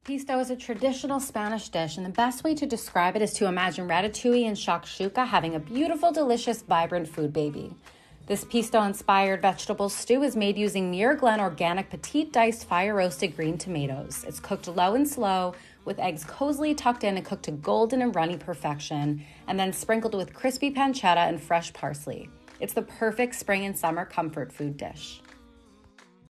Pisto is a traditional Spanish dish, and the best way to describe it is to imagine ratatouille and shakshuka having a beautiful, delicious, vibrant food baby. This Pisto-Inspired Vegetable Stew is made using muirglen organic Petite diced fire-roasted green tomatoes. It's cooked low and slow, with eggs cozily tucked in and cooked to golden and runny perfection, and then sprinkled with crispy pancetta and fresh parsley. It's the perfect spring and summer comfort food dish.